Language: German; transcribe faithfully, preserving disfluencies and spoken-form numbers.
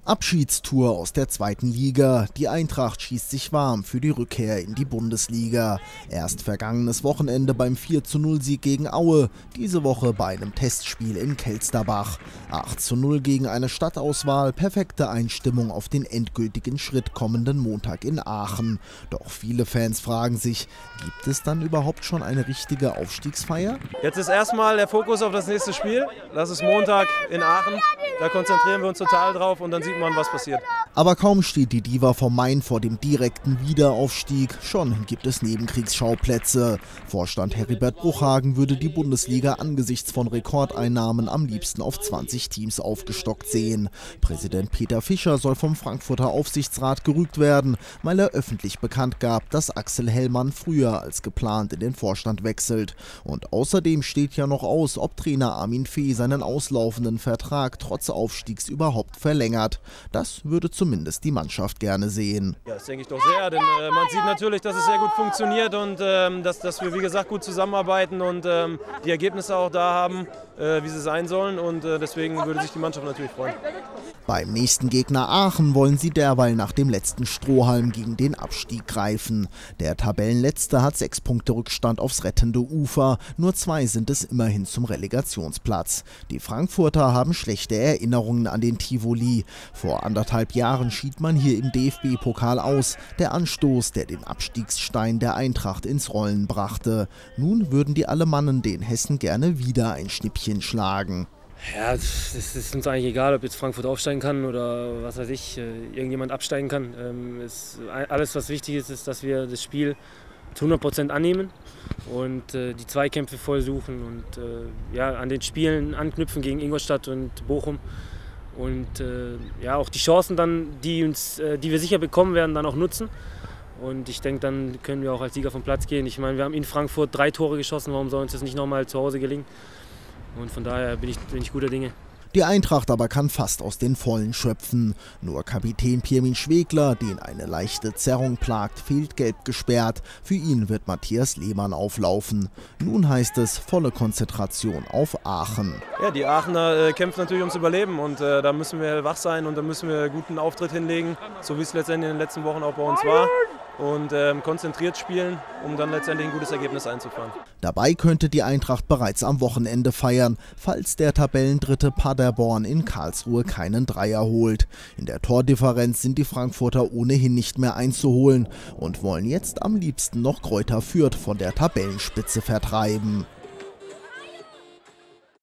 Abschiedstour aus der zweiten Liga. Die Eintracht schießt sich warm für die Rückkehr in die Bundesliga. Erst vergangenes Wochenende beim vier zu null Sieg gegen Aue, diese Woche bei einem Testspiel in Kelsterbach. acht zu null gegen eine Stadtauswahl, perfekte Einstimmung auf den endgültigen Schritt kommenden Montag in Aachen. Doch viele Fans fragen sich, gibt es dann überhaupt schon eine richtige Aufstiegsfeier? Jetzt ist erstmal der Fokus auf das nächste Spiel. Das ist Montag in Aachen. Da konzentrieren wir uns total drauf und dann sieht man, was passiert. Aber kaum steht die Diva vom Main vor dem direkten Wiederaufstieg, schon gibt es Nebenkriegsschauplätze. Vorstand Heribert Bruchhagen würde die Bundesliga angesichts von Rekordeinnahmen am liebsten auf zwanzig Teams aufgestockt sehen. Präsident Peter Fischer soll vom Frankfurter Aufsichtsrat gerügt werden, weil er öffentlich bekannt gab, dass Axel Hellmann früher als geplant in den Vorstand wechselt. Und außerdem steht ja noch aus, ob Trainer Armin Fee seinen auslaufenden Vertrag trotz Aufstiegs überhaupt verlängert. Das würde zumindest die Mannschaft gerne sehen. Ja, das denke ich doch sehr, denn äh, man sieht natürlich, dass es sehr gut funktioniert und ähm, dass, dass wir, wie gesagt, gut zusammenarbeiten und ähm, die Ergebnisse auch da haben, äh, wie sie sein sollen, und äh, deswegen würde sich die Mannschaft natürlich freuen. Beim nächsten Gegner Aachen wollen sie derweil nach dem letzten Strohhalm gegen den Abstieg greifen. Der Tabellenletzte hat sechs Punkte Rückstand aufs rettende Ufer, nur zwei sind es immerhin zum Relegationsplatz. Die Frankfurter haben schlechte Erinnerungen an den Tivoli. Vor anderthalb Jahren schied man hier im D F B-Pokal aus, der Anstoß, der den Abstiegsstein der Eintracht ins Rollen brachte. Nun würden die Alemannen den Hessen gerne wieder ein Schnippchen schlagen. Ja, es ist uns eigentlich egal, ob jetzt Frankfurt aufsteigen kann oder was weiß ich, irgendjemand absteigen kann. Es, alles, was wichtig ist, ist, dass wir das Spiel zu hundert Prozent annehmen und äh, die Zweikämpfe voll suchen und äh, ja, an den Spielen anknüpfen gegen Ingolstadt und Bochum. Und äh, ja, auch die Chancen dann, die, uns, äh, die wir sicher bekommen werden, dann auch nutzen. Und ich denke, dann können wir auch als Sieger vom Platz gehen. Ich meine, wir haben in Frankfurt drei Tore geschossen, warum soll uns das nicht nochmal zu Hause gelingen? Und von daher bin ich, bin ich guter Dinge. Die Eintracht aber kann fast aus den Vollen schöpfen. Nur Kapitän Pirmin Schwegler, den eine leichte Zerrung plagt, fehlt gelb gesperrt. Für ihn wird Matthias Lehmann auflaufen. Nun heißt es volle Konzentration auf Aachen. Ja, die Aachener äh, kämpfen natürlich ums Überleben und äh, da müssen wir wach sein und da müssen wir einen guten Auftritt hinlegen, so wie es letztendlich in den letzten Wochen auch bei uns war. Und ähm, konzentriert spielen, um dann letztendlich ein gutes Ergebnis einzufahren. Dabei könnte die Eintracht bereits am Wochenende feiern, falls der Tabellendritte Paderborn in Karlsruhe keinen Dreier holt. In der Tordifferenz sind die Frankfurter ohnehin nicht mehr einzuholen und wollen jetzt am liebsten noch Greuther Fürth von der Tabellenspitze vertreiben.